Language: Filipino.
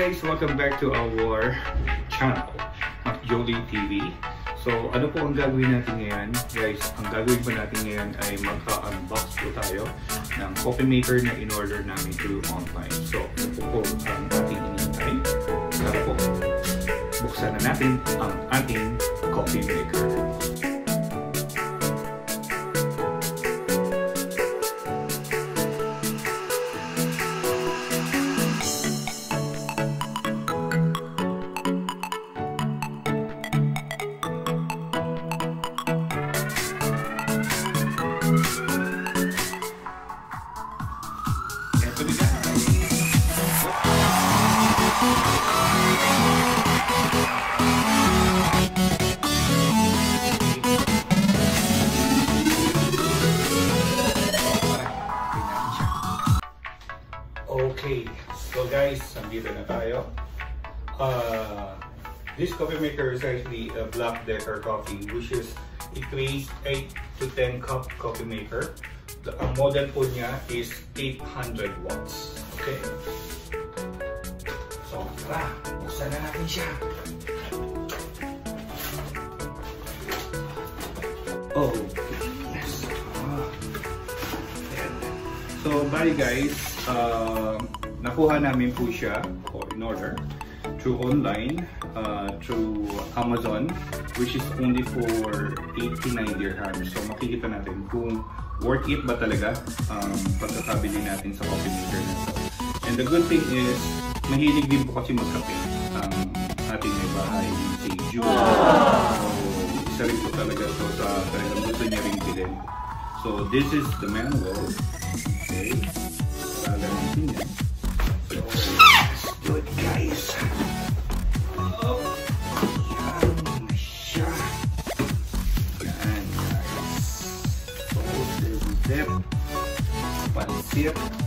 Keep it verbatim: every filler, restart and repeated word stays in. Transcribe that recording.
guys, welcome back to our channel, MacJolie T V. So ano po ang gagawin natin ngayon? Guys, ang gagawin po natin ngayon ay magka-unbox po tayo ng coffee maker na in-order namin through online. So ano po po ang ating inintay? Tara po, buksan na natin ang ating coffee maker. Okay, so guys, nandito na tayo. Uh, this coffee maker is actually a Black Decker coffee, which is it weighs eight to ten cup coffee maker. The uh, model po niya is eight hundred watts. Okay. So, tara, buksan na natin siya. Oh, yes. Ah. So, bali guys, uh, nakuha namin po siya or in order through online, uh, through Amazon, which is only for eighty-nine dirhams. So, makikita natin kung worth it ba talaga um, pagkakabili natin sa coffee maker na ito. And the good thing is, mahilig din po kasi magkape ang um, ating may bahay si June. So, isa rin po talaga ito sa talagang gusto niya rin bilhin. So, this is the manual. Okay. Gagamitin niya. So, let's do it, guys. Oh, yan siya. Yan, guys. So, this is it. Pansit.